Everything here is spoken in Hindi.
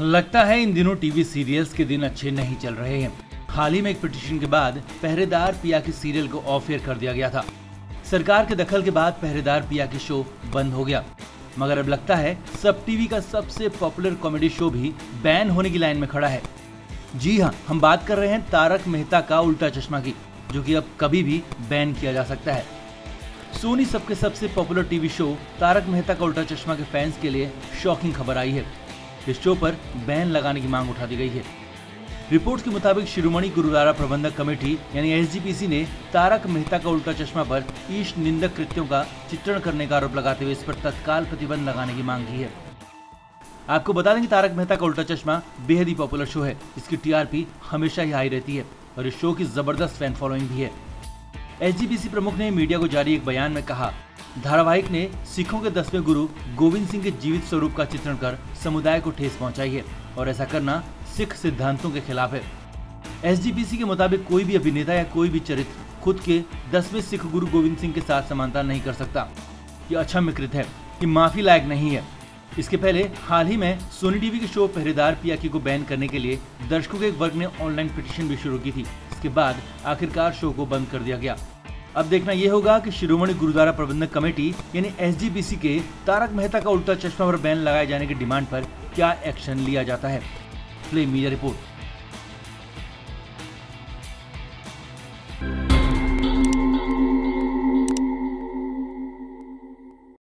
लगता है इन दिनों टीवी सीरियल्स के दिन अच्छे नहीं चल रहे हैं। हाल ही में एक पिटीशन के बाद पहरेदार पिया की सीरियल को ऑफ एयर कर दिया गया था। सरकार के दखल के बाद पहरेदार पिया की शो बंद हो गया, मगर अब लगता है सब टीवी का सबसे पॉपुलर कॉमेडी शो भी बैन होने की लाइन में खड़ा है। जी हाँ, हम बात कर रहे हैं तारक मेहता का उल्टा चश्मा की, जो कि अब कभी भी बैन किया जा सकता है। सोनी सबके सबसे popular TV show Taarak Mehta Ka Ooltah चश्मा के फैंस के लिए शॉकिंग खबर आई है। इस शो पर बैन लगाने की मांग उठा दी गई है। रिपोर्ट्स के मुताबिक शिरोमणि गुरुद्वारा प्रबंधक कमेटी यानी एसजीपीसी ने तारक मेहता का उल्टा चश्मा पर ईश निंदक कृत्यों का चित्रण करने का आरोप लगाते हुए इस पर तत्काल प्रतिबंध लगाने की मांग की है। आपको बता दें कि तारक मेहता का उल्टा चश्मा बेहद ही पॉपुलर शो है। इसकी टीआरपी हमेशा ही हाई रहती है और इस शो की जबरदस्त फैन फॉलोइंग भी है। एसजीपीसी प्रमुख ने मीडिया को जारी एक बयान में कहा, धारावाहिक ने सिखों के 10वें गुरु गोविंद सिंह के जीवित स्वरूप का चित्रण कर समुदाय को ठेस पहुंचाई है और ऐसा करना सिख सिद्धांतों के खिलाफ है। एसजीपीसी के मुताबिक कोई भी अभिनेता या कोई भी चरित्र खुद के 10वें सिख गुरु गोविंद सिंह के साथ समानता नहीं कर सकता। ये अक्षम्यकृत है, ये माफी लायक नहीं है। इसके पहले हाल ही में सोनी टीवी के शो पहरेदार पिया की को बैन करने के लिए दर्शकों के एक वर्ग ने ऑनलाइन पिटीशन भी शुरू की थी। इसके बाद आखिरकार शो को बंद कर दिया गया। अब देखना यह होगा कि शिरोमणि गुरुद्वारा प्रबंधक कमेटी यानी एसजीपीसी के तारक मेहता का उल्टा चश्मा पर बैन लगाए जाने की डिमांड पर क्या एक्शन लिया जाता है। Play media report.